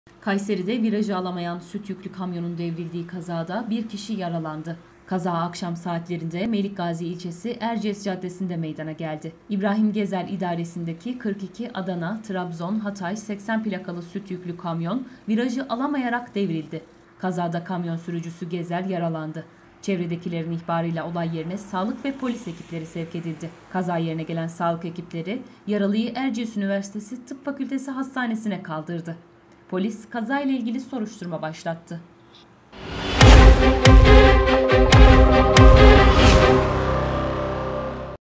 Kayseri'de virajı alamayan süt yüklü kamyonun devrildiği kazada bir kişi yaralandı. Kaza akşam saatlerinde Melikgazi ilçesi Erciyes Caddesi'nde meydana geldi. İbrahim Gezer idaresindeki 42 Adana, Trabzon, Hatay 80 plakalı süt yüklü kamyon virajı alamayarak devrildi. Kazada kamyon sürücüsü Gezer yaralandı. Çevredekilerin ihbarıyla olay yerine sağlık ve polis ekipleri sevk edildi. Kaza yerine gelen sağlık ekipleri yaralıyı Erciyes Üniversitesi Tıp Fakültesi Hastanesi'ne kaldırdı. Polis kazayla ilgili soruşturma başlattı.